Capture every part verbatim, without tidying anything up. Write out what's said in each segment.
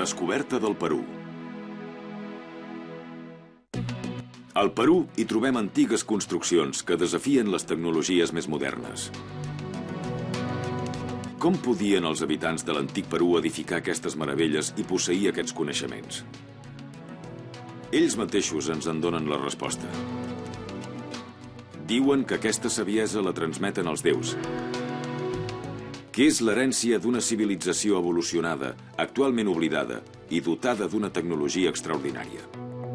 descoberta del Perú. Al Perú hi trobem antigues construccions que desafien les tecnologies més modernes. Com podien els habitants de l'antic Perú edificar aquestes meravelles i posseir aquests coneixements? Ells mateixos ens en donen la resposta. Diuen que aquesta saviesa la transmeten els déus, que és l'herència d'una civilització evolucionada, actualment oblidada i dotada d'una tecnologia extraordinària.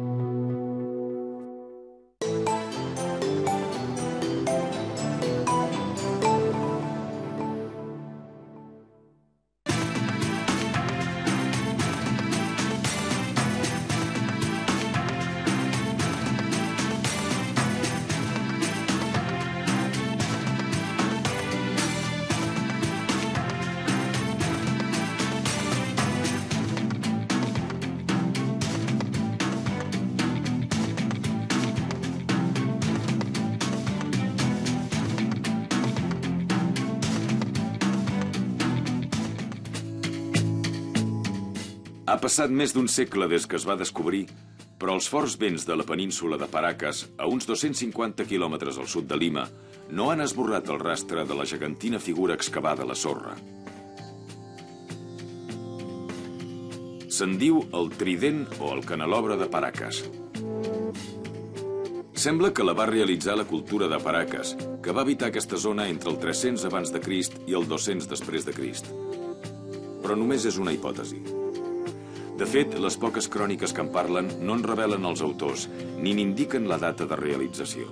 Ha passat més d'un segle des que es va descobrir, però els forts vents de la península de Paracas, a uns dos-cents cinquanta quilòmetres al sud de Lima, no han esborrat el rastre de la gegantina figura excavada a la sorra. Se'n diu el trident o el canelobre de Paracas. Sembla que la va realitzar la cultura de Paracas, que va habitar aquesta zona entre el tres-cents abans de Crist i el dos-cents després de Crist. Però només és una hipòtesi. De fet, les poques cròniques que en parlen no en revelen els autors, ni n'indiquen la data de realització.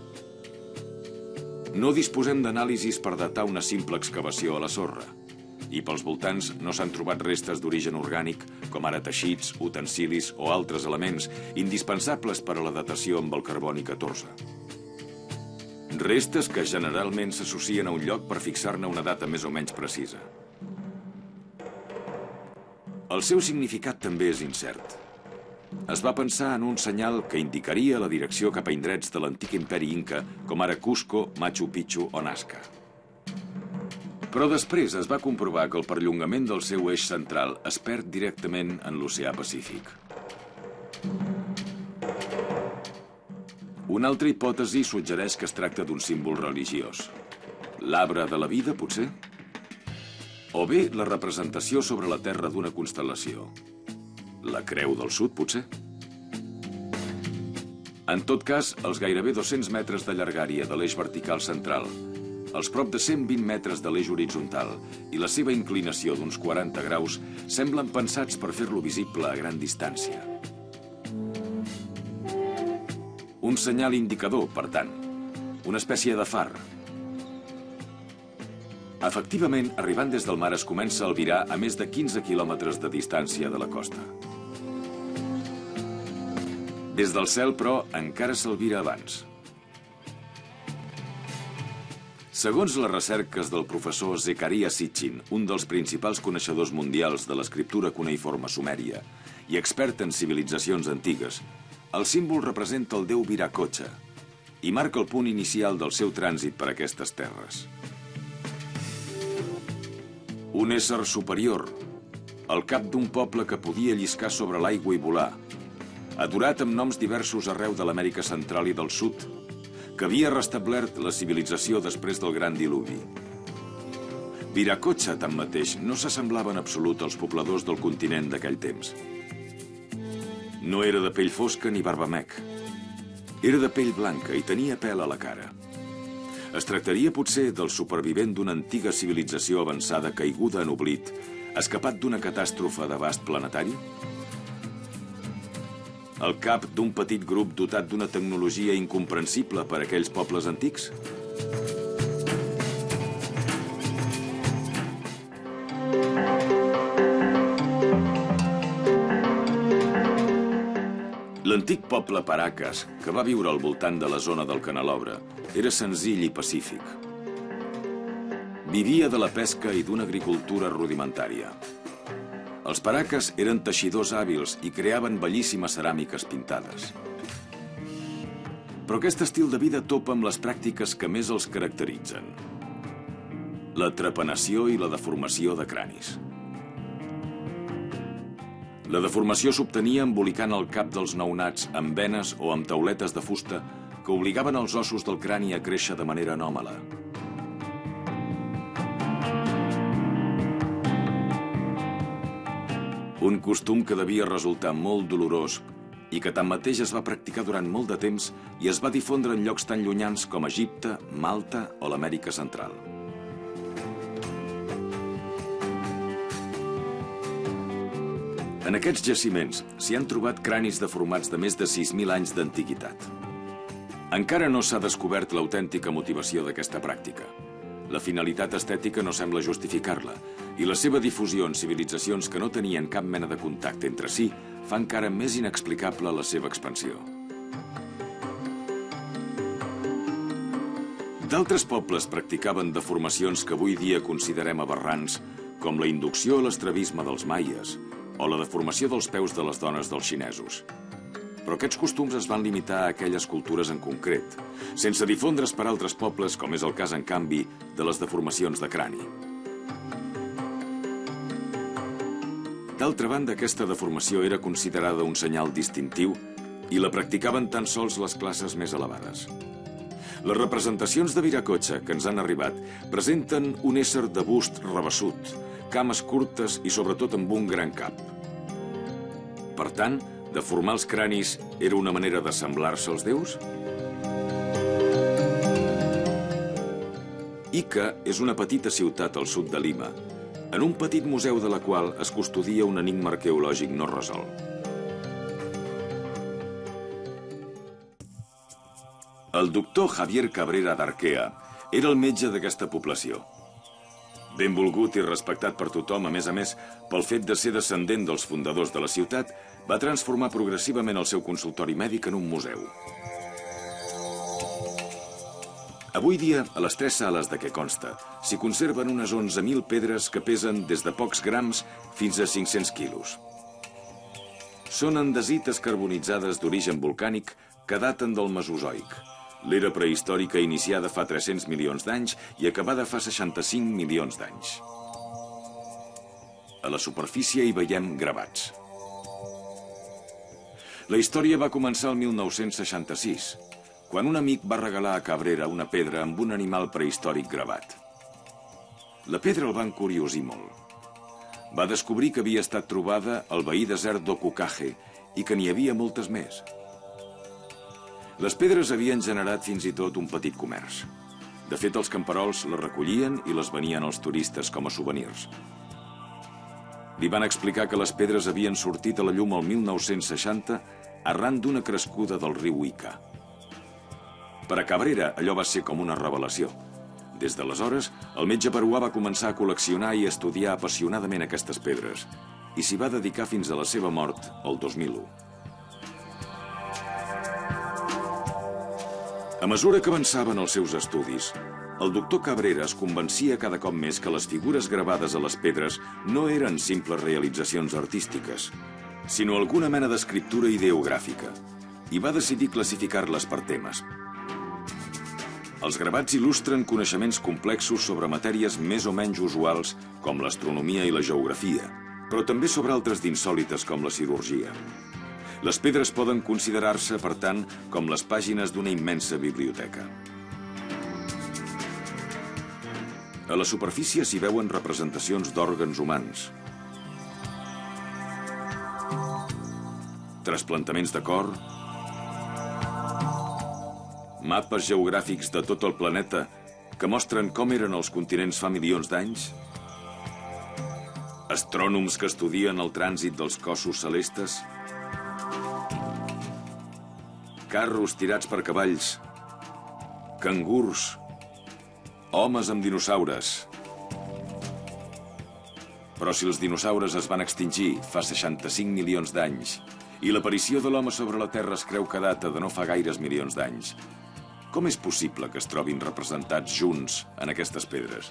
No disposem d'anàlisis per datar una simple excavació a la sorra, i pels voltants no s'han trobat restes d'origen orgànic, com ara teixits, utensilis o altres elements indispensables per a la datació amb el carboni catorze. Restes que generalment s'associen a un lloc per fixar-ne una data més o menys precisa. El seu significat també és incert. Es va pensar en un senyal que indicaria la direcció cap a indrets de l'antic imperi Inca, com ara Cusco, Machu Picchu o Nazca. Però després es va comprovar que el perllongament del seu eix central es perd directament en l'oceà Pacífic. Una altra hipòtesi suggereix que es tracta d'un símbol religiós. L'arbre de la vida, potser? O bé la representació sobre la Terra d'una constel·lació. La Creu del Sud, potser? En tot cas, els gairebé dos-cents metres de llargària de l'eix vertical central, els prop de cent vint metres de l'eix horitzontal i la seva inclinació d'uns quaranta graus semblen pensats per fer-lo visible a gran distància. Un senyal indicador, per tant, una espècie de far. Efectivament, arribant des del mar es comença a albirar a més de quinze quilòmetres de distància de la costa. Des del cel, però, encara s'albira abans. Segons les recerques del professor Zecharia Sitchin, un dels principals coneixedors mundials de l'escriptura cuneïforme sumèria i expert en civilitzacions antigues, el símbol representa el déu Viracocha i marca el punt inicial del seu trànsit per aquestes terres. Un ésser superior, el cap d'un poble que podia lliscar sobre l'aigua i volar, adorat amb noms diversos arreu de l'Amèrica Central i del Sud, que havia restablert la civilització després del gran diluvi. Viracocha, tanmateix, no s'assemblava en absolut als pobladors del continent d'aquell temps. No era de pell fosca ni barbamec. Era de pell blanca i tenia pèl a la cara. Es tractaria potser del supervivent d'una antiga civilització avançada caiguda en oblit, escapat d'una catàstrofe d'abast planetari? El cap d'un petit grup dotat d'una tecnologia incomprensible per a aquells pobles antics? L'antic poble Paracas, que va viure al voltant de la zona del Canelobre, era senzill i pacífic. Vivia de la pesca i d'una agricultura rudimentària. Els Paracas eren teixidors hàbils i creaven bellíssimes ceràmiques pintades. Però aquest estil de vida topa amb les pràctiques que més els caracteritzen: la trepanació i la deformació de cranis. La deformació s'obtenia embolicant el cap dels nounats amb venes o amb tauletes de fusta que obligaven els ossos del crani a créixer de manera anòmala. Un costum que devia resultar molt dolorós i que tanmateix es va practicar durant molt de temps i es va difondre en llocs tan llunyans com Egipte, Malta o l'Amèrica Central. En aquests jaciments s'hi han trobat cranis deformats de més de sis mil anys d'antiguitat. Encara no s'ha descobert l'autèntica motivació d'aquesta pràctica. La finalitat estètica no sembla justificar-la, i la seva difusió en civilitzacions que no tenien cap mena de contacte entre si fa encara més inexplicable la seva expansió. D'altres pobles practicaven deformacions que avui dia considerem aberrants, com la inducció a l'estrabisme dels maies o la deformació dels peus de les dones dels xinesos. Però aquests costums es van limitar a aquelles cultures en concret, sense difondre's per altres pobles, com és el cas, en canvi, de les deformacions de crani. D'altra banda, aquesta deformació era considerada un senyal distintiu i la practicaven tan sols les classes més elevades. Les representacions de Viracocha que ens han arribat presenten un ésser de bust rabassut, cames curtes i sobretot amb un gran cap. Per tant, deformar els cranis era una manera d'assemblar-se als déus? Ica és una petita ciutat al sud de Lima, en un petit museu de la qual es custodia un enigma arqueològic no resolt. El doctor Javier Cabrera d'Arquea era el metge d'aquesta població. Benvolgut i respectat per tothom, a més a més, pel fet de ser descendent dels fundadors de la ciutat, va transformar progressivament el seu consultori mèdic en un museu. Avui dia, a les tres sales de què consta, s'hi conserven unes onze mil pedres que pesen des de pocs grams fins a cinc-cents quilos. Són andesites carbonitzades d'origen volcànic que daten del Mesozoic, l'era prehistòrica iniciada fa tres-cents milions d'anys i acabada fa seixanta-cinc milions d'anys. A la superfície hi veiem gravats. La història va començar el mil nou-cents seixanta-sis, quan un amic va regalar a Cabrera una pedra amb un animal prehistòric gravat. La pedra el va encuriosir molt. Va descobrir que havia estat trobada al veí desert d'Okukage i que n'hi havia moltes més. Les pedres havien generat fins i tot un petit comerç. De fet, els camperols les recollien i les venien als turistes com a souvenirs. Li van explicar que les pedres havien sortit a la llum el mil nou-cents seixanta arran d'una crescuda del riu Ica. Per a Cabrera, allò va ser com una revelació. Des d'aleshores, el metge peruà va començar a col·leccionar i a estudiar apassionadament aquestes pedres i s'hi va dedicar fins a la seva mort el dos mil u. A mesura que avançaven els seus estudis, el doctor Cabrera es convencia cada cop més que les figures gravades a les pedres no eren simples realitzacions artístiques, sinó alguna mena d'escriptura ideogràfica, i va decidir classificar-les per temes. Els gravats il·lustren coneixements complexos sobre matèries més o menys usuals, com l'astronomia i la geografia, però també sobre altres d'insòlites com la cirurgia. Les pedres poden considerar-se, per tant, com les pàgines d'una immensa biblioteca. A la superfície s'hi veuen representacions d'òrgans humans, trasplantaments de cor, mapes geogràfics de tot el planeta que mostren com eren els continents fa milions d'anys, astrònoms que estudien el trànsit dels cossos celestes, carros tirats per cavalls, cangurs, homes amb dinosaures. Però si els dinosaures es van extingir fa seixanta-cinc milions d'anys i l'aparició de l'home sobre la Terra es creu que data de no fa gaires milions d'anys, com és possible que es trobin representats junts en aquestes pedres?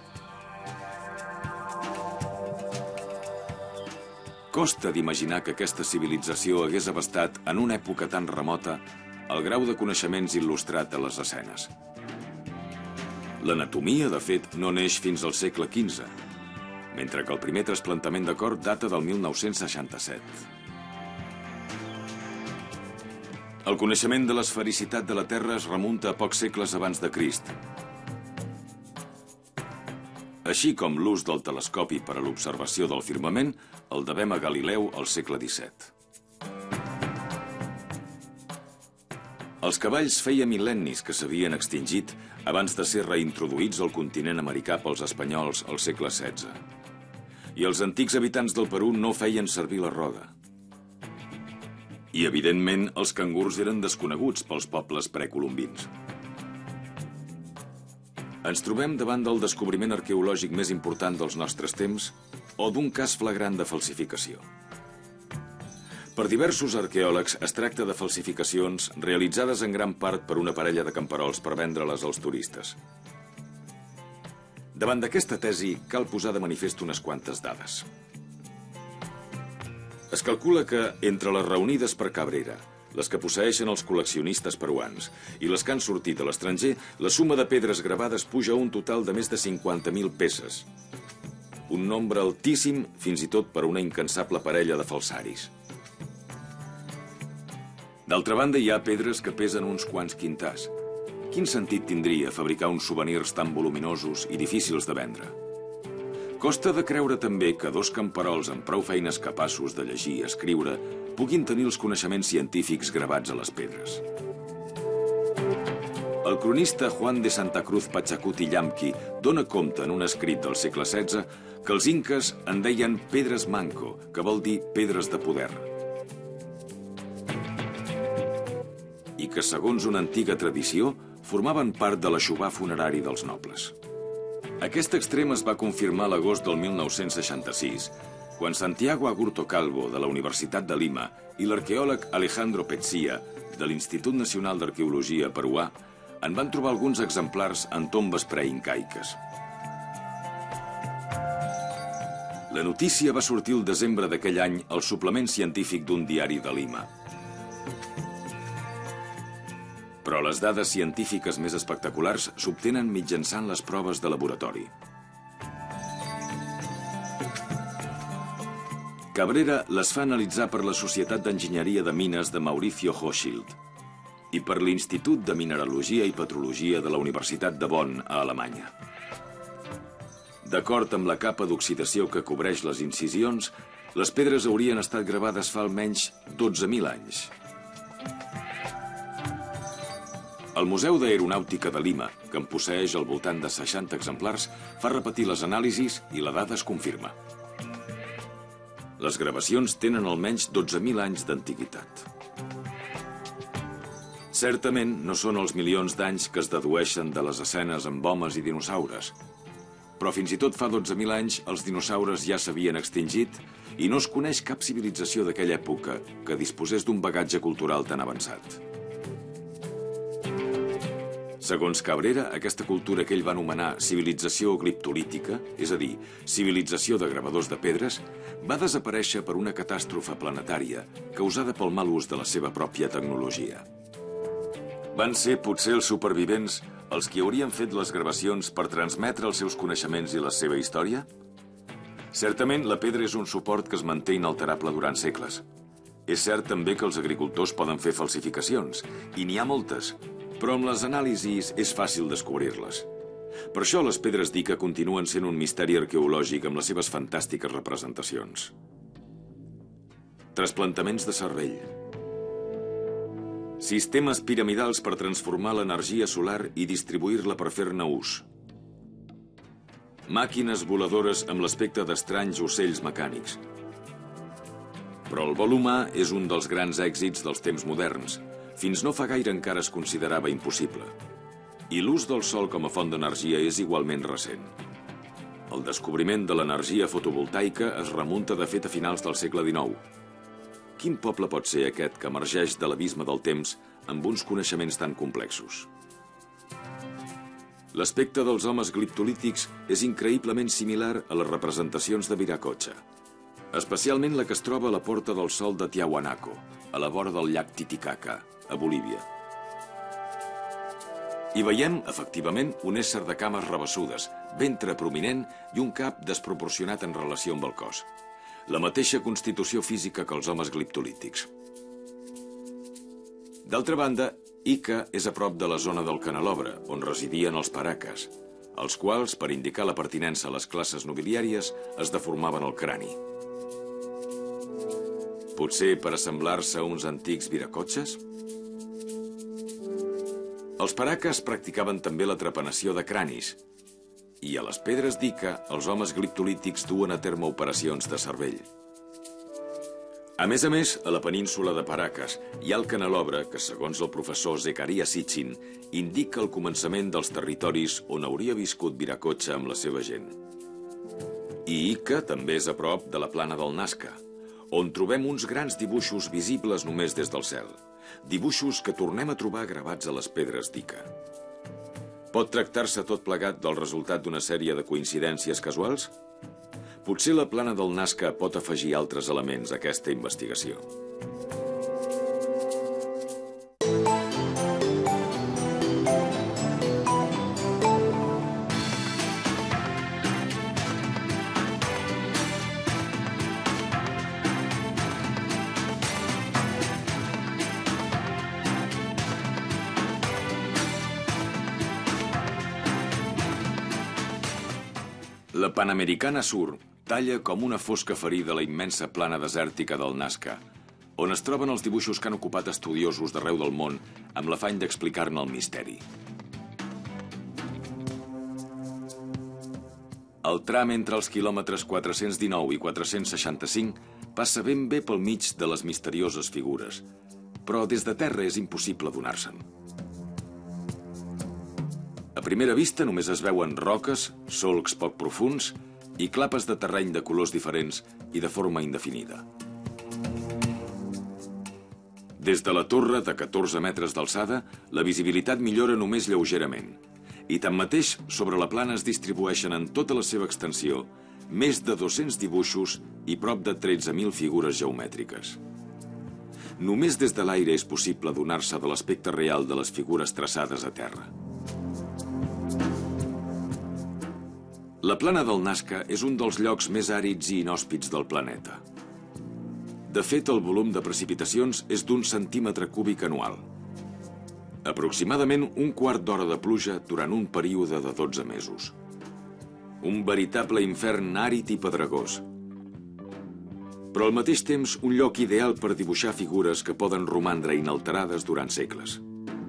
Costa d'imaginar que aquesta civilització hagués abastat en una època tan remota el grau de coneixements il·lustrat a les escenes. L'anatomia, de fet, no neix fins al segle quinze, mentre que el primer trasplantament de cor data del mil nou-cents seixanta-set. El coneixement de l'esfericitat de la Terra es remunta a pocs segles abans de Crist, així com l'ús del telescopi per a l'observació del firmament el devem a Galileu al segle disset. Els cavalls feia mil·lennis que s'havien extingit abans de ser reintroduïts al continent americà pels espanyols al segle setze. I els antics habitants del Perú no feien servir la roda. I, evidentment, els cangurs eren desconeguts pels pobles precolombins. Ens trobem davant del descobriment arqueològic més important dels nostres temps o d'un cas flagrant de falsificació. Per diversos arqueòlegs es tracta de falsificacions realitzades en gran part per una parella de camperols per vendre-les als turistes. Davant d'aquesta tesi cal posar de manifest unes quantes dades. Es calcula que entre les reunides per Cabrera, les que posseeixen els col·leccionistes peruans i les que han sortit a l'estranger, la suma de pedres gravades puja a un total de més de cinquanta mil peces. Un nombre altíssim fins i tot per a una incansable parella de falsaris. D'altra banda, hi ha pedres que pesen uns quants quintars. Quin sentit tindria fabricar uns souvenirs tan voluminosos i difícils de vendre? Costa de creure també que dos camperols amb prou feines capaços de llegir i escriure puguin tenir els coneixements científics gravats a les pedres. El cronista Juan de Santa Cruz Pachacuti Llamqui dona compte en un escrit del segle setze que els inques en deien pedres manco, que vol dir pedres de poder. I que, segons una antiga tradició, formaven part de l'aixovar funerari dels nobles. Aquest extrem es va confirmar a l'agost del mil nou-cents seixanta-sis, quan Santiago Agurto Calvo, de la Universitat de Lima, i l'arqueòleg Alejandro Petzia, de l'Institut Nacional d'Arqueologia peruà, en van trobar alguns exemplars en tombes preincaiques. La notícia va sortir el desembre d'aquell any al suplement científic d'un diari de Lima. Però les dades científiques més espectaculars s'obtenen mitjançant les proves de laboratori. Cabrera les fa analitzar per la Societat d'Enginyeria de Mines de Mauricio Hochschild i per l'Institut de Mineralogia i Petrologia de la Universitat de Bonn, a Alemanya. D'acord amb la capa d'oxidació que cobreix les incisions, les pedres haurien estat gravades fa almenys dotze mil anys. El Museu d'Aeronàutica de Lima, que en posseeix al voltant de seixanta exemplars, fa repetir les anàlisis i la dada es confirma. Les gravacions tenen almenys dotze mil anys d'antiguitat. Certament no són els milions d'anys que es dedueixen de les escenes amb homes i dinosaures, però fins i tot fa dotze mil anys els dinosaures ja s'havien extingit i no es coneix cap civilització d'aquella època que disposés d'un bagatge cultural tan avançat. Segons Cabrera, aquesta cultura que ell va anomenar civilització gliptolítica, és a dir, civilització de gravadors de pedres, va desaparèixer per una catàstrofe planetària causada pel mal ús de la seva pròpia tecnologia. Van ser potser els supervivents els qui haurien fet les gravacions per transmetre els seus coneixements i la seva història? Certament, la pedra és un suport que es manté inalterable durant segles. És cert també que els agricultors poden fer falsificacions, i n'hi ha moltes, però amb les anàlisis és fàcil descobrir-les. Per això les pedres d'Ica continuen sent un misteri arqueològic amb les seves fantàstiques representacions. Trasplantaments de cervell. Sistemes piramidals per transformar l'energia solar i distribuir-la per fer-ne ús. Màquines voladores amb l'aspecte d'estranys ocells mecànics. Però el vol humà és un dels grans èxits dels temps moderns. Fins no fa gaire encara es considerava impossible. I l'ús del sol com a font d'energia és igualment recent. El descobriment de l'energia fotovoltaica es remunta de fet a finals del segle dinou. Quin poble pot ser aquest que emergeix de l'abisme del temps amb uns coneixements tan complexos? L'aspecte dels homes gliptolítics és increïblement similar a les representacions de Viracocha, especialment la que es troba a la Porta del Sol de Tiahuanaco, a la vora del llac Titicaca, a Bolívia. Hi veiem, efectivament, un ésser de cames rabassudes, ventre prominent i un cap desproporcionat en relació amb el cos. La mateixa constitució física que els homes gliptolítics. D'altra banda, Ica és a prop de la zona del canelobre, on residien els paracas, els quals, per indicar la pertinença a les classes nobiliàries, es deformaven el crani. Potser per assemblar-se a uns antics viracotxes? Els paracas practicaven també la trepanació de cranis, i a les pedres d'Ica els homes gliptolítics duen a terme operacions de cervell. A més a més, a la península de Paracas hi ha el canelobre que, segons el professor Zecaria Sitchin, indica el començament dels territoris on hauria viscut Viracocha amb la seva gent. I Ica també és a prop de la plana del Nazca, on trobem uns grans dibuixos visibles només des del cel. Dibuixos que tornem a trobar gravats a les pedres d'Ica. Pot tractar-se tot plegat del resultat d'una sèrie de coincidències casuals? Potser la plana del Nazca pot afegir altres elements a aquesta investigació. La Panamericana Sur talla com una fosca ferida la immensa plana desèrtica del Nazca, on es troben els dibuixos que han ocupat estudiosos d'arreu del món amb l'afany d'explicar-ne el misteri. El tram entre els quilòmetres quatre-cents dinou i quatre-cents seixanta-cinc passa ben bé pel mig de les misterioses figures, però des de terra és impossible donar-se'n. A primera vista només es veuen roques, solcs poc profuns i clapes de terreny de colors diferents i de forma indefinida. Des de la torre de catorze metres d'alçada, la visibilitat millora només lleugerament i tanmateix sobre la plana es distribueixen en tota la seva extensió més de dos-cents dibuixos i prop de tretze mil figures geomètriques. Només des de l'aire és possible adonar-se de l'aspecte real de les figures traçades a terra. La plana del Nazca és un dels llocs més àrids i inhòspits del planeta. De fet, el volum de precipitacions és d'un centímetre cúbic anual. Aproximadament un quart d'hora de pluja durant un període de dotze mesos. Un veritable infern àrid i pedregós. Però al mateix temps un lloc ideal per dibuixar figures que poden romandre inalterades durant segles.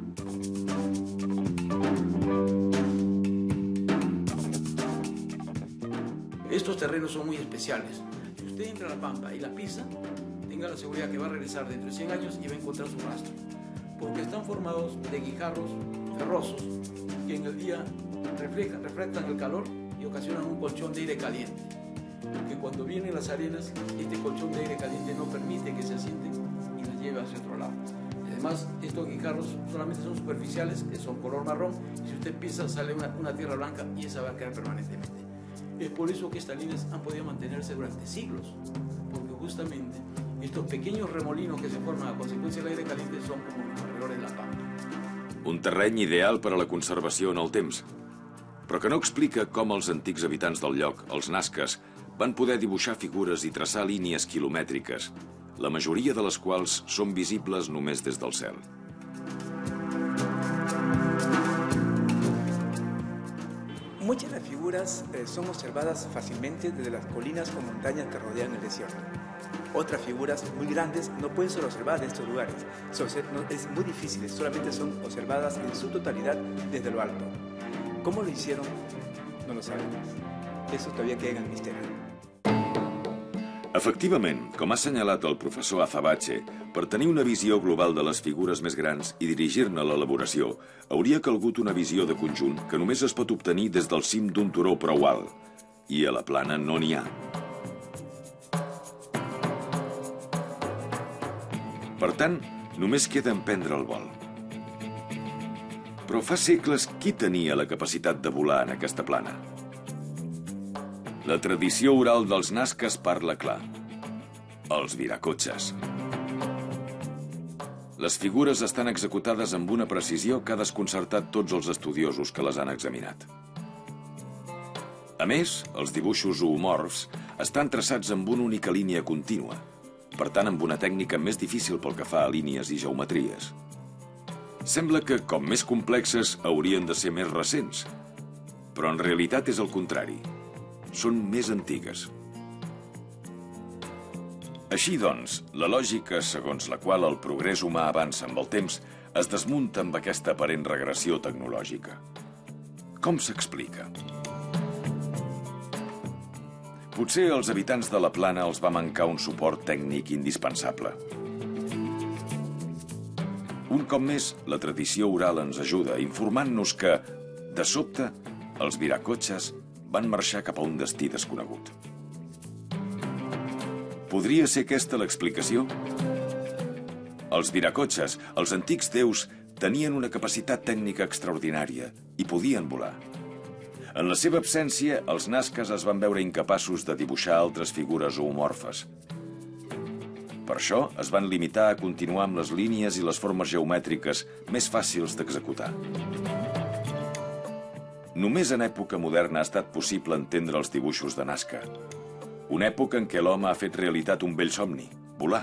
Estos terrenos son muy especiales. Si usted entra a la pampa y la pisa, tenga la seguridad que va a regresar dentro de cien años y va a encontrar su rastro. Porque están formados de guijarros ferrosos que en el día reflejan, refractan el calor y ocasionan un colchón de aire caliente. Que cuando vienen las arenas, este colchón de aire caliente no permite que se asienten y las lleve hacia otro lado. Además, estos guijarros solamente son superficiales, que son color marrón, y si usted pisa sale una, una tierra blanca y esa va a quedar permanentemente. Es por eso que estas líneas han podido mantenerse durante siglos, porque justamente estos pequeños remolinos que se forman a consecuencia del aire caliente son como los corredores de la pampa. Un terreny ideal per a la conservació en el temps, però que no explica com els antics habitants del lloc, els Nazcas, van poder dibuixar figures i traçar línies quilomètriques, la majoria de les quals són visibles només des del cel. Muchas de las figuras eh, son observadas fácilmente desde las colinas o montañas que rodean el desierto. Otras figuras muy grandes no pueden ser observadas de estos lugares. So, no, es muy difícil, solamente son observadas en su totalidad desde lo alto. ¿Cómo lo hicieron? No lo sabemos. Eso todavía queda en el misterio. Efectivament, com ha assenyalat el professor Azabache, per tenir una visió global de les figures més grans i dirigir-ne l'elaboració, hauria calgut una visió de conjunt que només es pot obtenir des del cim d'un turó prou alt, i a la plana no n'hi ha. Per tant, només queda emprendre el vol. Però fa segles, qui tenia la capacitat de volar en aquesta plana? La tradició oral dels Nazcas parla clar. Els viracotxes. Les figures estan executades amb una precisió que ha desconcertat tots els estudiosos que les han examinat. A més, els dibuixos zoomorfs estan traçats amb una única línia contínua, per tant amb una tècnica més difícil pel que fa a línies i geometries. Sembla que, com més complexes, haurien de ser més recents. Però en realitat és el contrari. Són més antigues. Així doncs, la lògica segons la qual el progrés humà avança amb el temps es desmunta amb aquesta aparent regressió tecnològica. Com s'explica? Potser als habitants de la plana els va mancar un suport tècnic indispensable. Un cop més, la tradició oral ens ajuda, informant-nos que, de sobte, els viracotxes van marxar cap a un destí desconegut. Podria ser aquesta l'explicació? Els viracotxes, els antics déus, tenien una capacitat tècnica extraordinària i podien volar. En la seva absència, els nazcas es van veure incapaços de dibuixar altres figures zoomorfes. Per això, es van limitar a continuar amb les línies i les formes geomètriques més fàcils d'executar. Només en època moderna ha estat possible entendre els dibuixos de Nazca. Una època en què l'home ha fet realitat un vell somni, volar.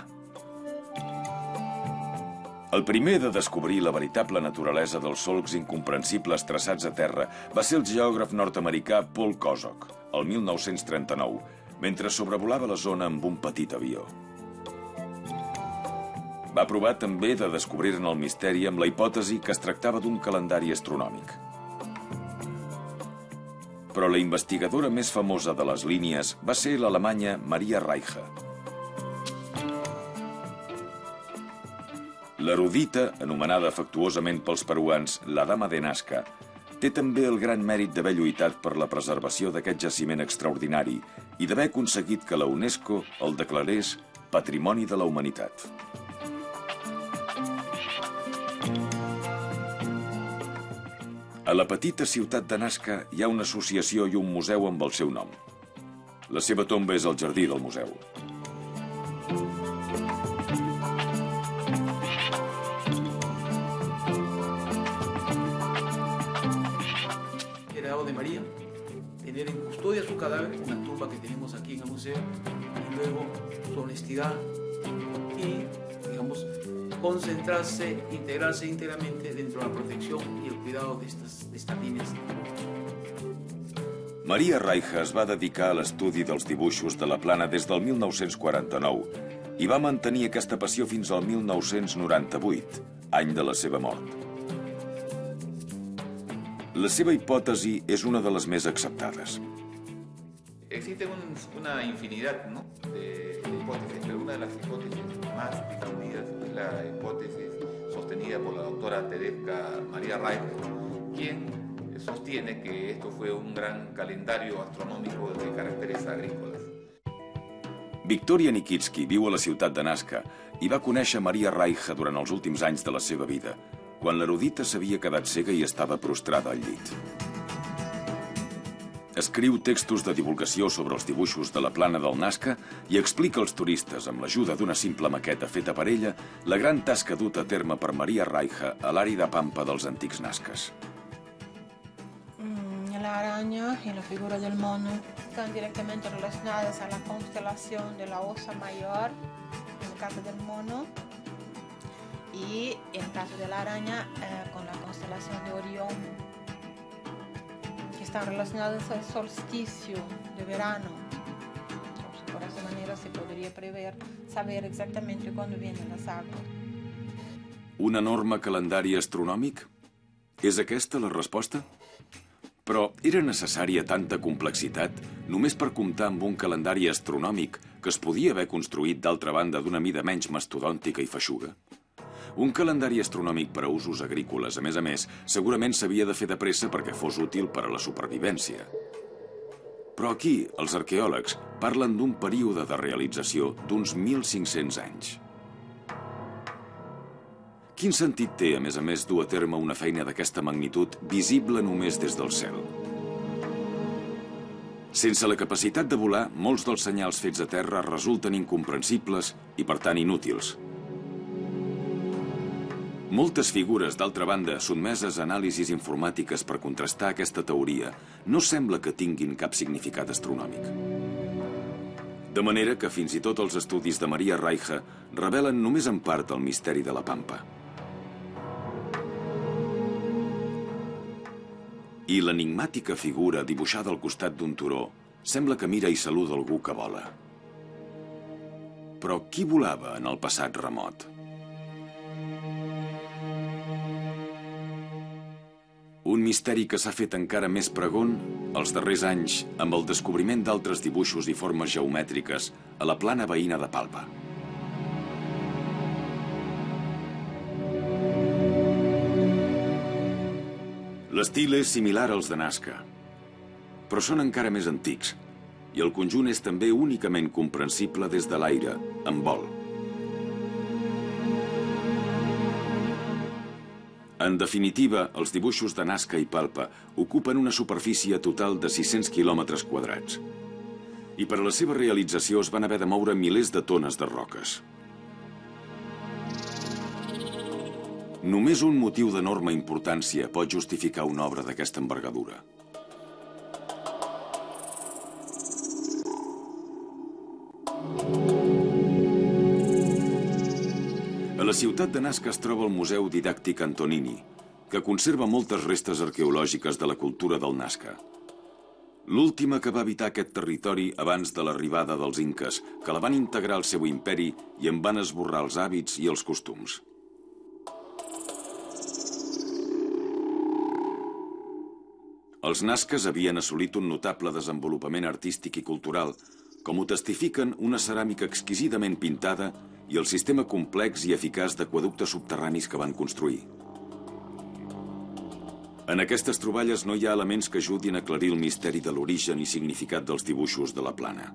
El primer de descobrir la veritable naturalesa dels solcs incomprensibles traçats a terra va ser el geògraf nord-americà Paul Kosok, el mil nou-cents trenta-nou, mentre sobrevolava la zona amb un petit avió. Va provar també de descobrir-ne el misteri amb la hipòtesi que es tractava d'un calendari astronòmic. Però la investigadora més famosa de les línies va ser l'alemanya Maria Reiche. L'erudita, anomenada afectuosament pels peruans la Dama de Nazca, té també el gran mèrit d'haver lluitat per la preservació d'aquest jaciment extraordinari i d'haver aconseguit que la UNESCO el declarés Patrimoni de la Humanitat. A la petita ciutat de Nazca hi ha una associació i un museu amb el seu nom. La seva tomba és al jardí del museu. Era de María tener en custodia su cadáver, una tumba que tenemos aquí en el museo, y luego su honestidad y, digamos, concentrarse, integrarse íntegramente dentro de la protección y el cuidado de estas, de estas líneas. Maria Reiche es va dedicar a l'estudi dels dibuixos de la plana des del mil nou-cents quaranta-nou i va mantenir aquesta passió fins al mil nou-cents noranta-vuit, any de la seva mort. La seva hipòtesi és una de les més acceptades. Existe un, una infinidad, ¿no?, de, de hipótesis, pero una de las hipótesis más difundidas es la hipótesis sostenida por la doctora Tedesca Maria Reiche, quien sostiene que esto fue un gran calendario astronómico de caracteres agrícolas. Victoria Nikitsky viu a la ciutat de Nazca i va conèixer Maria Reiche durant els últims anys de la seva vida, quan l'erudita s'havia quedat cega i estava prostrada al llit. Escriu textos de divulgació sobre els dibuixos de la plana del Nazca i explica als turistes, amb l'ajuda d'una simple maqueta feta per ella, la gran tasca duta a terme per Maria Reiche a l'àrida pampa dels antics nazcas. La araña y la figura del mono están directamente relacionadas a la constelación de la Osa Mayor, en el caso del mono, y en el caso de la araña eh, con la constelación de Orión, que están relacionadas al solsticio de verano. Entonces, por esa manera se podría prever, saber exactamente cuándo vienen las aguas. Un enorme calendari astronòmic? És aquesta la resposta? Però era necessària tanta complexitat només per comptar amb un calendari astronòmic que es podia haver construït d'altra banda d'una mida menys mastodòntica i feixuga? Un calendari astronòmic per a usos agrícoles, a més a més, segurament s'havia de fer de pressa perquè fos útil per a la supervivència. Però aquí, els arqueòlegs parlen d'un període de realització d'uns mil cinc-cents anys. Quin sentit té, a més a més, dur a terme una feina d'aquesta magnitud visible només des del cel? Sense la capacitat de volar, molts dels senyals fets a terra resulten incomprensibles i, per tant, inútils. Moltes figures, d'altra banda, sotmeses a anàlisis informàtiques per contrastar aquesta teoria, no sembla que tinguin cap significat astronòmic. De manera que fins i tot els estudis de Maria Reiche revelen només en part el misteri de la pampa. I l'enigmàtica figura dibuixada al costat d'un turó sembla que mira i saluda algú que vola. Però qui volava en el passat remot? Un misteri que s'ha fet encara més pregon els darrers anys amb el descobriment d'altres dibuixos i formes geomètriques a la plana veïna de Palpa. L'estil és similar als de Nazca, però són encara més antics, i el conjunt és també únicament comprensible des de l'aire, en vol. En definitiva, els dibuixos de Nazca i Palpa ocupen una superfície total de sis-cents quilòmetres quadrats. I per a la seva realització es van haver de moure milers de tones de roques. Només un motiu d'enorme importància pot justificar una obra d'aquesta envergadura. A la ciutat de Nazca es troba el Museu Didàctic Antonini, que conserva moltes restes arqueològiques de la cultura del Nazca. L'última que va habitar aquest territori abans de l'arribada dels inques, que la van integrar al seu imperi i en van esborrar els hàbits i els costums. Els Nazcas havien assolit un notable desenvolupament artístic i cultural, com ho testifiquen una ceràmica exquisidament pintada i el sistema complex i eficaç d'aqueductes subterranis que van construir. En aquestes troballes no hi ha elements que ajudin a aclarir el misteri de l'origen i significat dels dibuixos de la plana.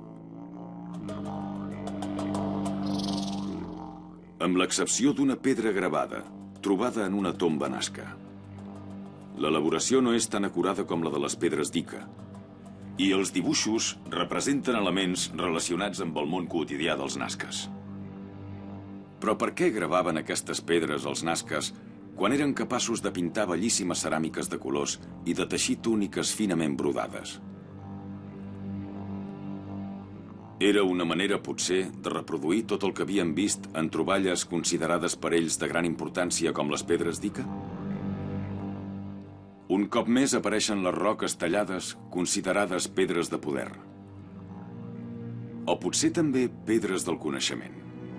Amb l'excepció d'una pedra gravada, trobada en una tomba Nazca. L'elaboració no és tan acurada com la de les pedres d'Ica, i els dibuixos representen elements relacionats amb el món quotidià dels Nazcas. Però per què gravaven aquestes pedres els Nazcas quan eren capaços de pintar bellíssimes ceràmiques de colors i de teixir túniques finament brodades? Era una manera, potser, de reproduir tot el que havien vist en troballes considerades per ells de gran importància com les pedres d'Ica? Un cop més apareixen les roques tallades considerades pedres de poder. O potser també pedres del coneixement.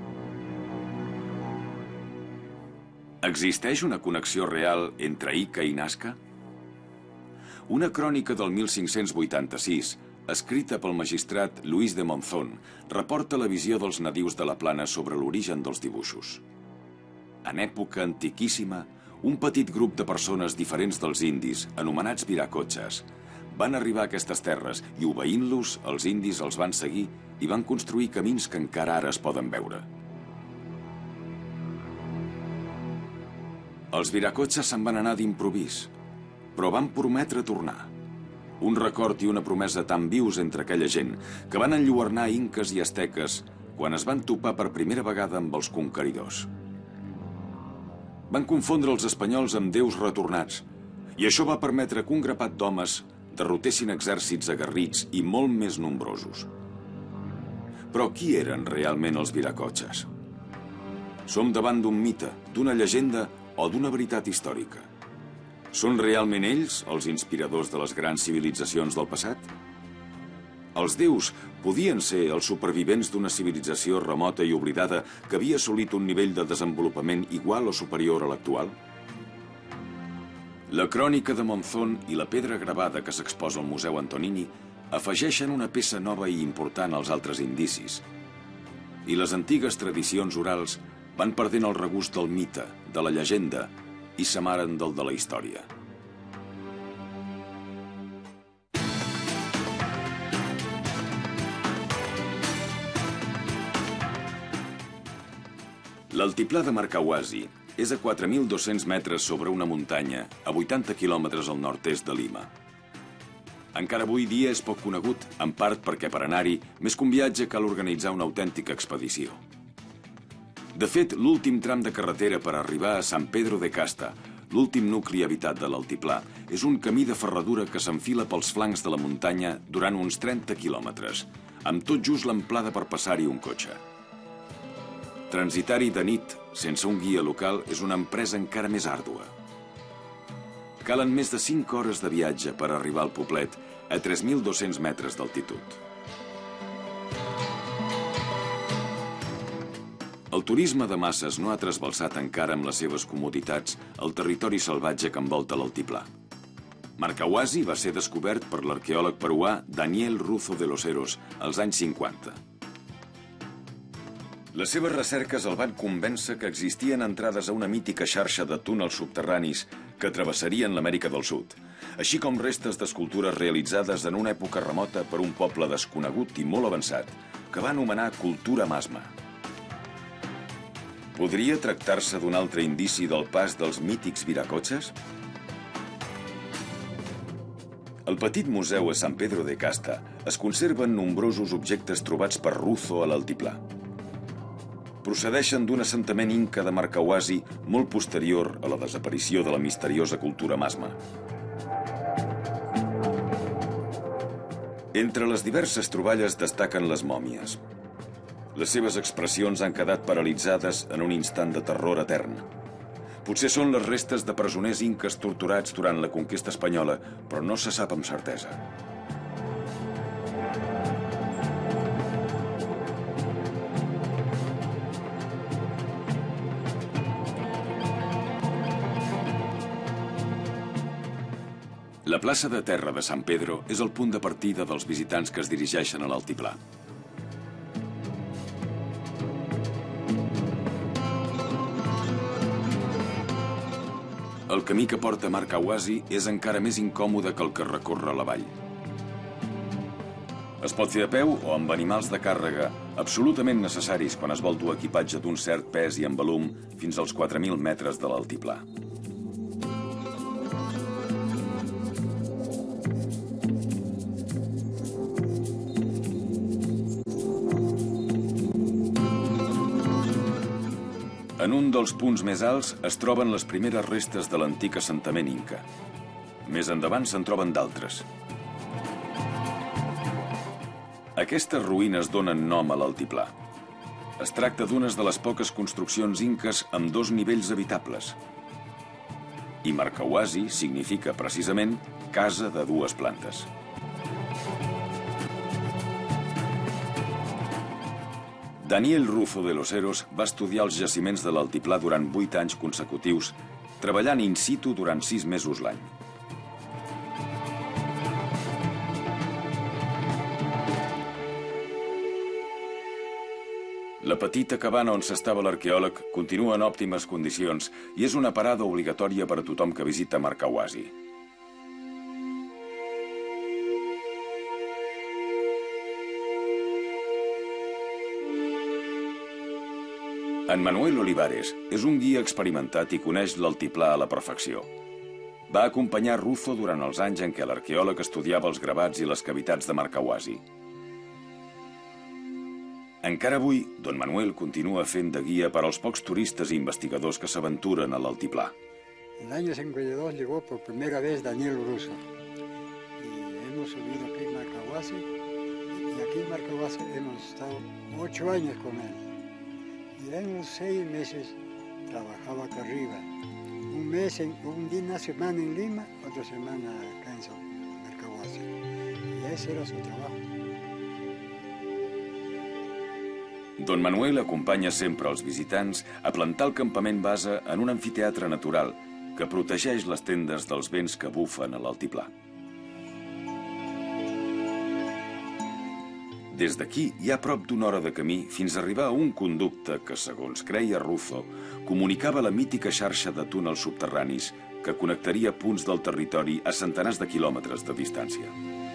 Existeix una connexió real entre Ica i Nazca? Una crònica del mil cinc-cents vuitanta-sis, escrita pel magistrat Luis de Monzón, reporta la visió dels nadius de la plana sobre l'origen dels dibuixos. En època antiquíssima, un petit grup de persones diferents dels indis, anomenats viracotxes, van arribar a aquestes terres i, obeint-los, els indis els van seguir i van construir camins que encara ara es poden veure. Els viracotxes se'n van anar d'improvís, però van prometre tornar. Un record i una promesa tan vius entre aquella gent que van enlluernar inques i asteques quan es van topar per primera vegada amb els conqueridors. Van confondre els espanyols amb déus retornats, i això va permetre que un grapat d'homes derrotessin exèrcits aguerrits i molt més nombrosos. Però qui eren realment els viracotxes? Som davant d'un mite, d'una llegenda o d'una veritat històrica. Són realment ells els inspiradors de les grans civilitzacions del passat? Els déus podien ser els supervivents d'una civilització remota i oblidada que havia assolit un nivell de desenvolupament igual o superior a l'actual? La crònica de Monzón i la pedra gravada que s'exposa al Museu Antonini afegeixen una peça nova i important als altres indicis. I les antigues tradicions orals van perdent el regust del mite, de la llegenda, i s'amaren del de la història. L'altiplà de Marcahuasi és a quatre mil dos-cents metres sobre una muntanya a vuitanta quilòmetres al nord-est de Lima. Encara avui dia és poc conegut, en part perquè per anar-hi, més que un viatge cal organitzar una autèntica expedició. De fet, l'últim tram de carretera per arribar a San Pedro de Casta, l'últim nucli habitat de l'altiplà, és un camí de ferradura que s'enfila pels flancs de la muntanya durant uns trenta quilòmetres, amb tot just l'amplada per passar-hi un cotxe. Transitar-hi de nit, sense un guia local, és una empresa encara més àrdua. Calen més de cinc hores de viatge per arribar al poblet a tres mil dos-cents metres d'altitud. El turisme de masses no ha trasbalsat encara amb les seves comoditats el territori salvatge que envolta l'altiplà. Marcahuasi va ser descobert per l'arqueòleg peruà Daniel Ruzo de los Heros als anys cinquanta. Les seves recerques el van convèncer que existien entrades a una mítica xarxa de túnels subterranis que travessarien l'Amèrica del Sud, així com restes d'escultures realitzades en una època remota per un poble desconegut i molt avançat, que va anomenar cultura masma. Podria tractar-se d'un altre indici del pas dels mítics viracotxes? Al petit museu a San Pedro de Casta es conserven nombrosos objectes trobats per Ruzo a l'altiplà. Procedeixen d'un assentament inca de Marcahuasi molt posterior a la desaparició de la misteriosa cultura masma. Entre les diverses troballes destaquen les mòmies. Les seves expressions han quedat paralitzades en un instant de terror etern. Potser són les restes de presoners inques torturats durant la conquesta espanyola, però no se sap amb certesa. La plaça de terra de San Pedro és el punt de partida dels visitants que es dirigeixen a l'altiplà. El camí que porta a Marcahuasi és encara més incòmode que el que recorre la vall. Es pot fer a peu o amb animals de càrrega, absolutament necessaris quan es vol dur equipatge d'un cert pes i envolum fins als quatre mil metres de l'altiplà. En un dels punts més alts es troben les primeres restes de l'antic assentament inca. Més endavant se'n troben d'altres. Aquestes ruïnes donen nom a l'altiplà. Es tracta d'unes de les poques construccions inques amb dos nivells habitables. I Marcahuasi significa precisament casa de dues plantes. Daniel Ruzo de los Heros va estudiar els jaciments de l'altiplà durant vuit anys consecutius, treballant in situ durant sis mesos l'any. La petita cabana on s'estava l'arqueòleg continua en òptimes condicions i és una parada obligatòria per a tothom que visita Marcahuasi. En Manuel Olivares és un guia experimentat i coneix l'altiplà a la perfecció. Va acompanyar Ruzo durant els anys en què l'arqueòleg estudiava els gravats i les cavitats de Marcahuasi. Encara avui, don Manuel continua fent de guia per als pocs turistes i investigadors que s'aventuren a l'altiplà. En el año cincuenta y dos llegó por primera vez Daniel Ruzo y hemos subido aquí en Marcahuasi y aquí en Marcahuasi hemos estado ocho años con él. Y en los seis meses trabajaba acá arriba. Un mes, en, un día, una semana en Lima, otra semana acá en Marcahuasi. Y ese era su trabajo. Don Manuel acompanya sempre els visitants a plantar el campament base en un amfiteatre natural que protegeix les tendes dels vents que bufen a l'altiplà. Des d'aquí hi ha prop d'una hora de camí fins a arribar a un conducte que, segons creia Ruzo, comunicava la mítica xarxa de túnels subterranis que connectaria punts del territori a centenars de quilòmetres de distància.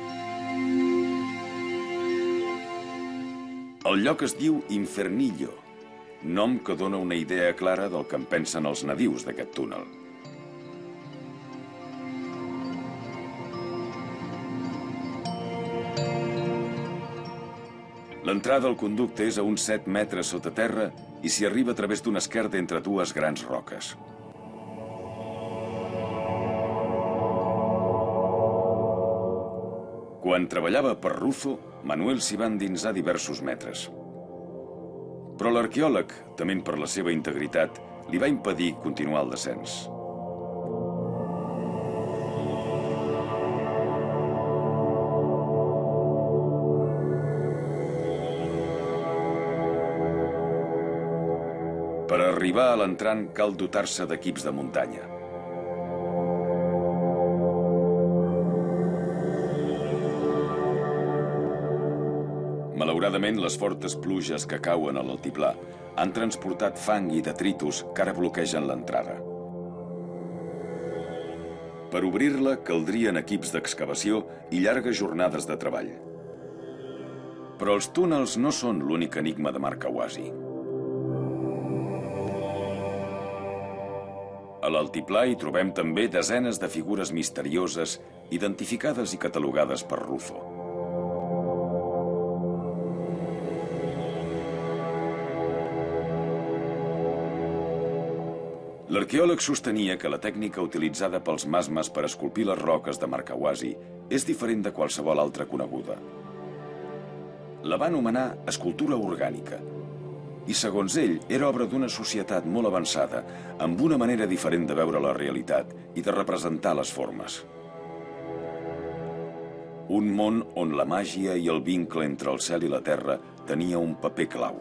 El lloc es diu Infernillo, nom que dona una idea clara del que en pensen els nadius d'aquest túnel. L'entrada al conducte és a uns set metres sota terra i s'hi arriba a través d'una esquerda entre dues grans roques. Quan treballava per Ruzo, Manuel s'hi va endinsar diversos metres. Però l'arqueòleg, tement per la seva integritat, li va impedir continuar el descens. arribar a l'entrant cal dotar-se d'equips de muntanya. Malauradament, les fortes pluges que cauen a l'altiplà han transportat fang i detritus que ara bloquegen l'entrada. Per obrir-la caldrien equips d'excavació i llargues jornades de treball. Però els túnels no són l'únic enigma de Markawazi. A l'altiplà hi trobem també desenes de figures misterioses identificades i catalogades per Ruzo. L'arqueòleg sostenia que la tècnica utilitzada pels masmes per esculpir les roques de Markawazi és diferent de qualsevol altra coneguda. La va anomenar escultura orgànica i, segons ell, era obra d'una societat molt avançada amb una manera diferent de veure la realitat i de representar les formes. Un món on la màgia i el vincle entre el cel i la terra tenia un paper clau.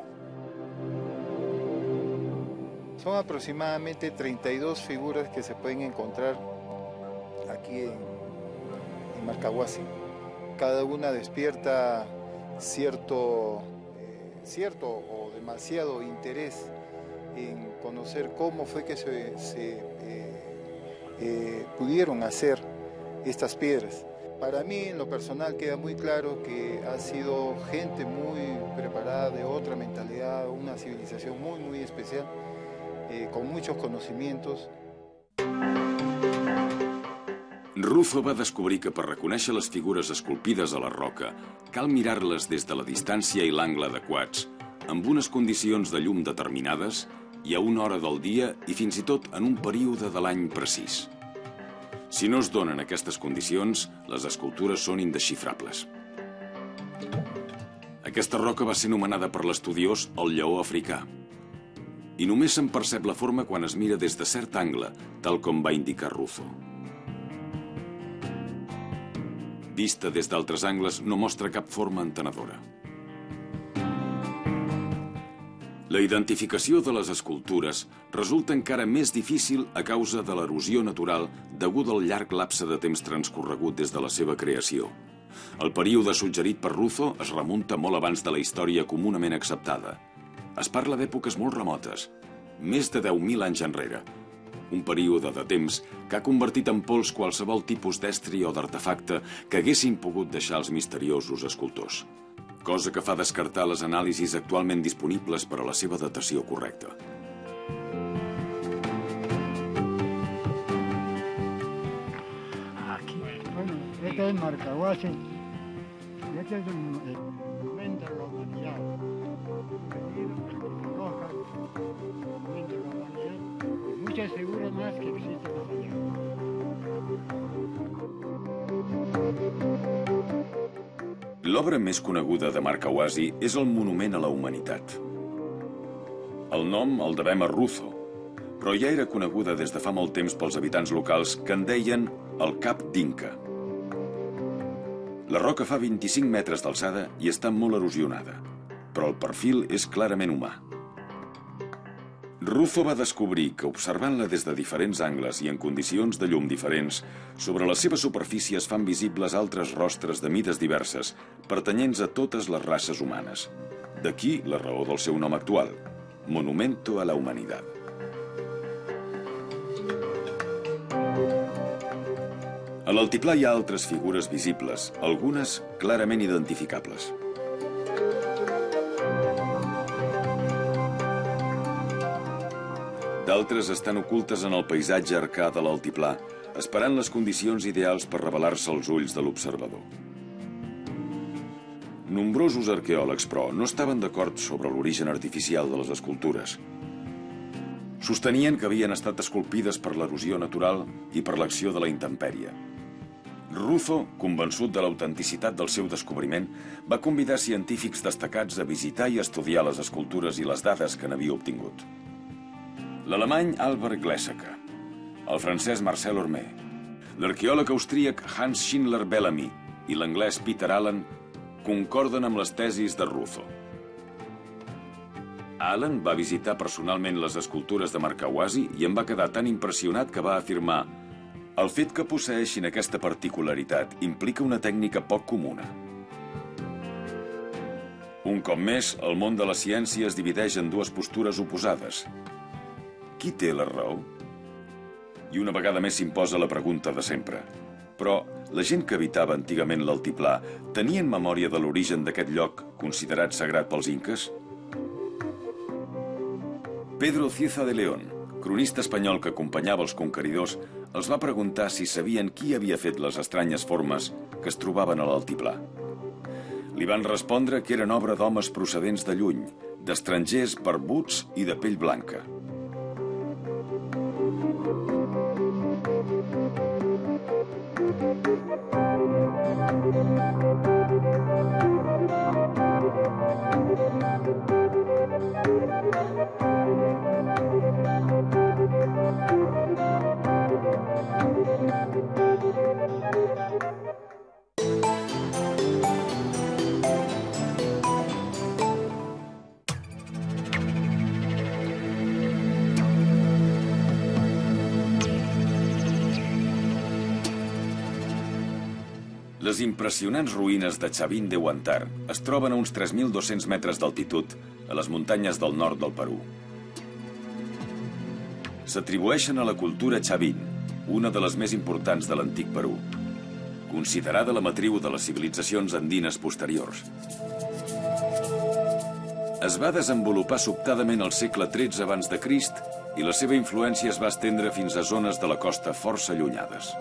Son aproximadamente treinta y dos figuras que se pueden encontrar aquí en, en Markawazi. Cada una despierta cierto, eh, cierto o demasiado interés en conocer cómo fue que se, se eh, eh, pudieron hacer estas piedras. Para mí, en lo personal, queda muy claro que ha sido gente muy preparada, de otra mentalidad, una civilización muy, muy especial, Eh, con muchos conocimientos. Ruzo va descobrir que per reconèixer les figures esculpides a la roca cal mirar-les des de la distància i l'angle adequats, amb unes condicions de llum determinades i a una hora del dia i fins i tot en un període de l'any precís. Si no es donen aquestes condicions, les escultures són indesxifrables. Aquesta roca va ser nomenada per l'estudiós el lleó africà. I només se'n percep la forma quan es mira des de cert angle, tal com va indicar Ruzo. Vista des d'altres angles no mostra cap forma entenedora. La identificació de les escultures resulta encara més difícil a causa de l'erosió natural deguda al llarg lapse de temps transcorregut des de la seva creació. El període suggerit per Ruzo es remunta molt abans de la història comunament acceptada. Es parla d'èpoques molt remotes, més de deu mil anys enrere. Un període de temps que ha convertit en pols qualsevol tipus d'estri o d'artefacte que haguessin pogut deixar els misteriosos escultors. Cosa que fa descartar les anàlisis actualment disponibles per a la seva datació correcta. Aquí, bueno, este es Markawazi. Este es el monumento de la humanidad. Muchas figuras más que existen más allá. L'obra més coneguda de Markawazi és el Monument a la Humanitat. El nom el devem a Ruzo, però ja era coneguda des de fa molt temps pels habitants locals que en deien el Cap d'Inca. La roca fa vint-i-cinc metres d'alçada i està molt erosionada, però el perfil és clarament humà. Ruzo va descobrir que, observant-la des de diferents angles i en condicions de llum diferents, sobre la seva superfície es fan visibles altres rostres de mides diverses, pertanyents a totes les races humanes. D'aquí la raó del seu nom actual, Monumento a la Humanidad. A l'altiplà hi ha altres figures visibles, algunes clarament identificables. D'altres estan ocultes en el paisatge arcà de l'altiplà, esperant les condicions ideals per revelar-se als ulls de l'observador. Nombrosos arqueòlegs, però, no estaven d'acord sobre l'origen artificial de les escultures. Sostenien que havien estat esculpides per l'erosió natural i per l'acció de la intempèrie. Ruzo, convençut de l'autenticitat del seu descobriment, va convidar científics destacats a visitar i estudiar les escultures i les dades que n'havia obtingut. L'alemany Albert Glessacker, el francès Marcel Ormé, l'arqueòleg austríac Hans Schindler Bellamy i l'anglès Peter Allen concorden amb les tesis de Ruzo. Allen va visitar personalment les escultures de Markawazi i en va quedar tan impressionat que va afirmar: el fet que posseeixin aquesta particularitat implica una tècnica poc comuna. Un cop més, el món de la ciència es divideix en dues postures oposades. Qui té la raó? I una vegada més s'imposa la pregunta de sempre. Però la gent que habitava antigament l'altiplà tenien memòria de l'origen d'aquest lloc considerat sagrat pels inques? Pedro Cieza de León, cronista espanyol que acompanyava els conqueridors, els va preguntar si sabien qui havia fet les estranyes formes que es trobaven a l'altiplà. Li van respondre que eren obra d'homes procedents de lluny, d'estrangers barbuts i de pell blanca. Les impressionants ruïnes de Chavín de Huántar es troben a uns tres mil dos-cents metres d'altitud a les muntanyes del nord del Perú. S'atribueixen a la cultura Chavín, una de les més importants de l'antic Perú, considerada la matriu de les civilitzacions andines posteriors. Es va desenvolupar sobtadament al segle tretze abans de Crist i la seva influència es va estendre fins a zones de la costa força allunyades.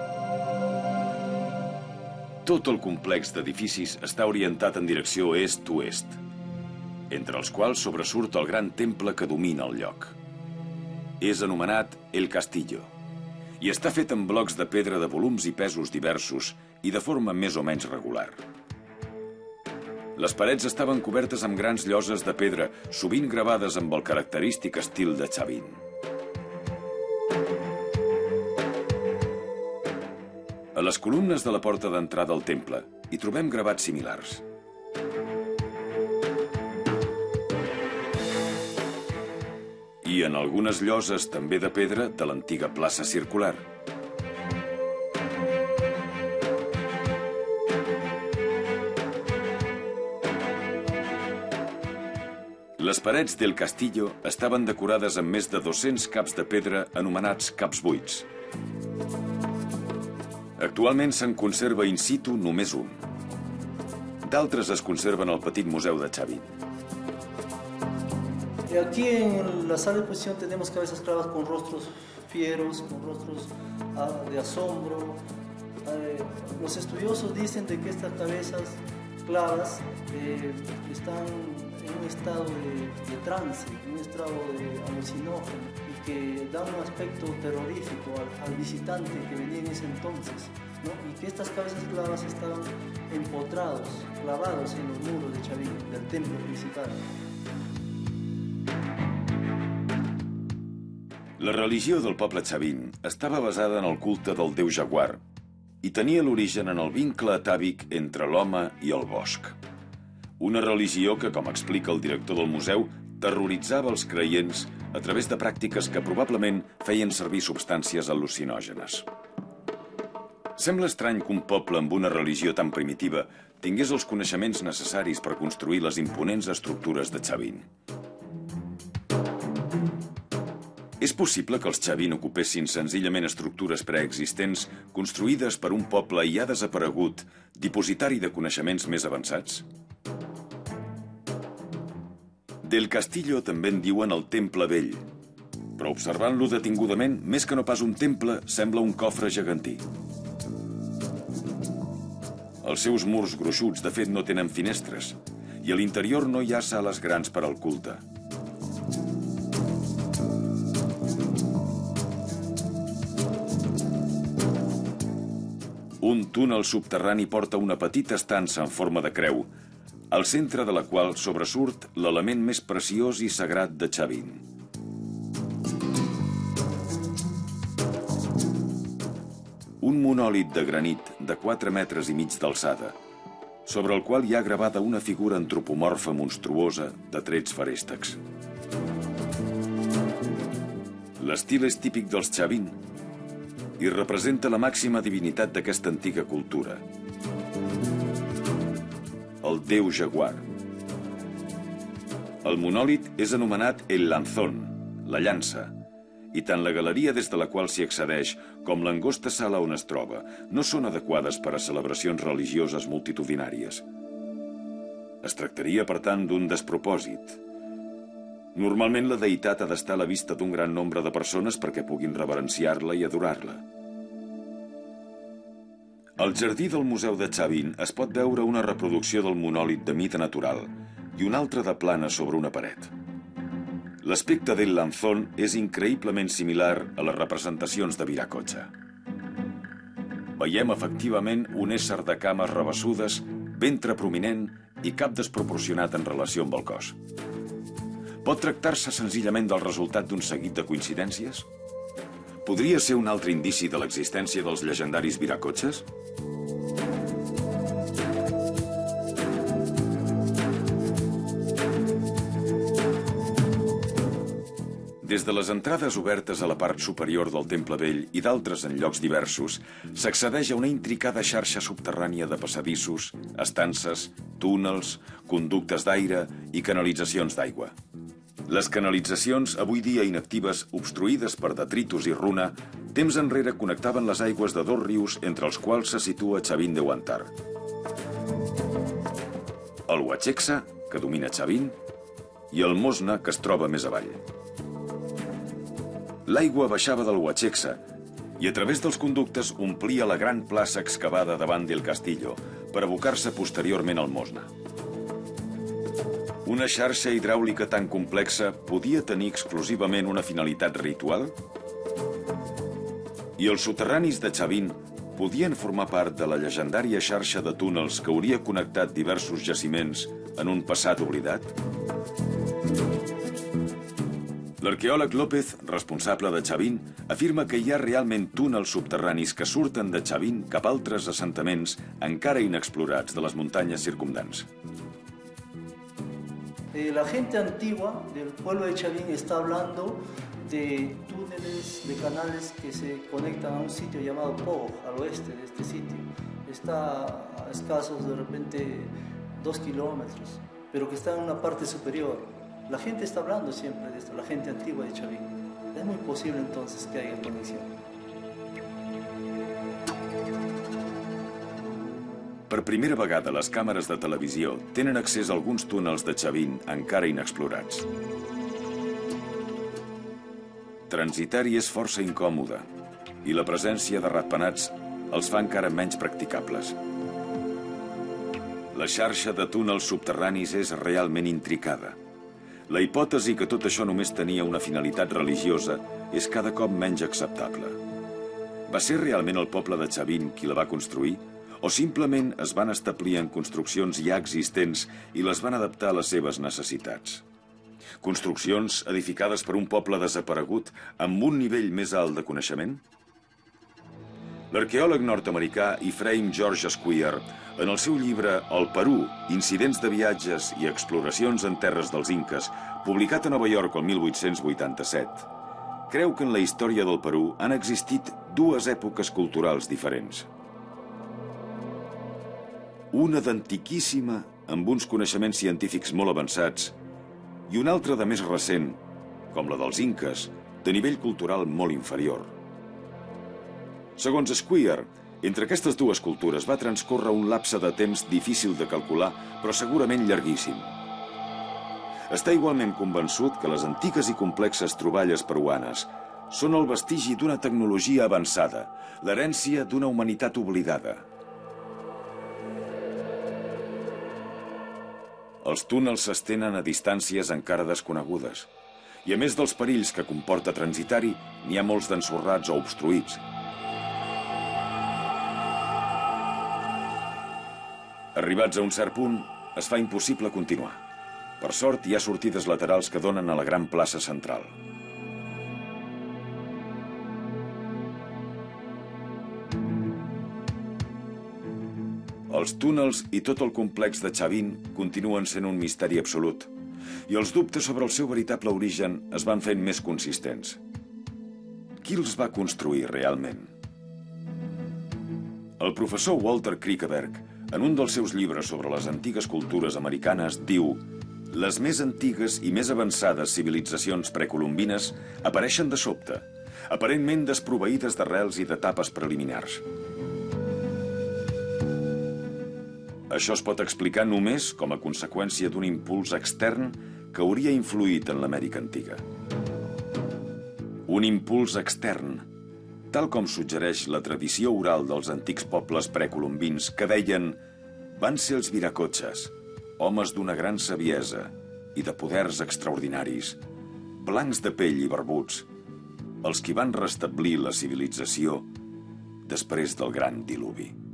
Tot el complex d'edificis està orientat en direcció est-oest, entre els quals sobresurt el gran temple que domina el lloc. És anomenat El Castillo i està fet en blocs de pedra de volums i pesos diversos i de forma més o menys regular. Les parets estaven cobertes amb grans lloses de pedra, sovint gravades amb el característic estil de Chavín. A les columnes de la porta d'entrada al temple hi trobem gravats similars. I en algunes lloses també de pedra de l'antiga plaça circular. Les parets del Castillo estaven decorades amb més de dos-cents caps de pedra anomenats caps buits. Actualment se'n conserva in situ només un. D'altres es conserven al petit museu de Chavín. Aquí en la sala de exposición tenemos cabezas clavadas con rostros fieros, con rostros ah, de asombro. Eh, los estudiosos dicen de que estas cabezas clavas eh, están en un estado de, de trance, en un estado de alucinógeno y que dan un aspecto terrorífico al, al visitante que venía en ese entonces, ¿no? Y que estas cabezas clavas estaban empotrados, clavados en los muros de Chavín, del templo principal. La religió del poble Chavín estava basada en el culte del déu jaguar i tenia l'origen en el vincle atàvic entre l'home i el bosc. Una religió que, com explica el director del museu, terroritzava els creients a través de pràctiques que probablement feien servir substàncies al·lucinògenes. Sembla estrany que un poble amb una religió tan primitiva tingués els coneixements necessaris per construir les imponents estructures de Chavín. És possible que els Chavín ocupessin senzillament estructures preexistents construïdes per un poble ja desaparegut, dipositari de coneixements més avançats? Del Castillo també en diuen el Temple Vell, però observant-lo detingudament, més que no pas un temple, sembla un cofre gegantí. Els seus murs gruixuts, de fet, no tenen finestres, i a l'interior no hi ha sales grans per al culte. Un túnel subterrani porta una petita estança en forma de creu, al centre de la qual sobresurt l'element més preciós i sagrat de Chavín. Un monòlit de granit de quatre metres i mig d'alçada, sobre el qual hi ha gravada una figura antropomorfa monstruosa de trets feréstecs. L'estil és típic dels Chavin i representa la màxima divinitat d'aquesta antiga cultura, el déu jaguar. El monòlit és anomenat el lanzón, la llança, i tant la galeria des de la qual s'hi accedeix com l'angosta sala on es troba no són adequades per a celebracions religioses multitudinàries. Es tractaria, per tant, d'un despropòsit. Normalment la deïtat ha d'estar a la vista d'un gran nombre de persones perquè puguin reverenciar-la i adorar-la. Al jardí del Museu de Chavin es pot veure una reproducció del monòlit de mida natural i una altra de plana sobre una paret. L'aspecte del lanzón és increïblement similar a les representacions de Viracocha. Veiem efectivament un ésser de cames rabassudes, ventre prominent i cap desproporcionat en relació amb el cos. Pot tractar-se senzillament del resultat d'un seguit de coincidències? Podria ser un altre indici de l'existència dels llegendaris Viracoches? Des de les entrades obertes a la part superior del Temple Vell i d'altres en llocs diversos, s'accedeix a una intricada xarxa subterrània de passadissos, estances, túnels, conductes d'aire i canalitzacions d'aigua. Les canalitzacions, avui dia inactives, obstruïdes per detritus i runa, temps enrere connectaven les aigües de dos rius entre els quals se situa Chavin de Huántar. El Huachexa, que domina Chavin, i el Mosna, que es troba més avall. L'aigua baixava del Huachexa i a través dels conductes omplia la gran plaça excavada davant del Castillo per abocar-se posteriorment al Mosna. Una xarxa hidràulica tan complexa podia tenir exclusivament una finalitat ritual? I els soterranis de Chavin podien formar part de la llegendària xarxa de túnels que hauria connectat diversos jaciments en un passat oblidat? L'arqueòleg López, responsable de Chavin, afirma que hi ha realment túnels subterranis que surten de Chavin cap a altres assentaments encara inexplorats de les muntanyes circumdants. Eh, la gente antigua del pueblo de Chavin está hablando de túneles, de canales que se conectan a un sitio llamado Pog, al oeste de este sitio. Está a escasos de repente dos kilómetros, pero que está en una parte superior. La gente está hablando siempre de esto, la gente antigua de Chavin. Es muy posible entonces que haya conexión. Per primera vegada, les càmeres de televisió tenen accés a alguns túnels de Chavin encara inexplorats. Transitar-hi és força incòmode i la presència de ratpenats els fa encara menys practicables. La xarxa de túnels subterranis és realment intricada. La hipòtesi que tot això només tenia una finalitat religiosa és cada cop menys acceptable. Va ser realment el poble de Chavin qui la va construir? O simplement es van establir en construccions ja existents i les van adaptar a les seves necessitats? Construccions edificades per un poble desaparegut amb un nivell més alt de coneixement? L'arqueòleg nord-americà Ephraim George Squire, en el seu llibre El Perú, incidents de viatges i exploracions en terres dels Inques, publicat a Nova York el mil vuit-cents vuitanta-set, creu que en la història del Perú han existit dues èpoques culturals diferents. Una d'antiquíssima, amb uns coneixements científics molt avançats, i una altra de més recent, com la dels Inques, de nivell cultural molt inferior. Segons Squire, entre aquestes dues cultures va transcórrer un lapse de temps difícil de calcular, però segurament llarguíssim. Està igualment convençut que les antigues i complexes troballes peruanes són el vestigi d'una tecnologia avançada, l'herència d'una humanitat oblidada. Els túnels s'estenen a distàncies encara desconegudes, i a més dels perills que comporta transitar-hi, n'hi ha molts d'ensorrats o obstruïts. Arribats a un cert punt, es fa impossible continuar. Per sort, hi ha sortides laterals que donen a la gran plaça central. Els túnels i tot el complex de Chavin continuen sent un misteri absolut, i els dubtes sobre el seu veritable origen es van fent més consistents. Qui els va construir realment? El professor Walter Krickeberg, en un dels seus llibres sobre les antigues cultures americanes, diu: les més antigues i més avançades civilitzacions precolombines apareixen de sobte, aparentment desproveïdes d'arrels i d'etapes preliminars. Això es pot explicar només com a conseqüència d'un impuls extern que hauria influït en l'Amèrica antiga. Un impuls extern, tal com suggereix la tradició oral dels antics pobles precolombins que deien: van ser els Viracochas, homes d'una gran saviesa i de poders extraordinaris, blancs de pell i barbuts, els qui van restablir la civilització després del gran diluvi.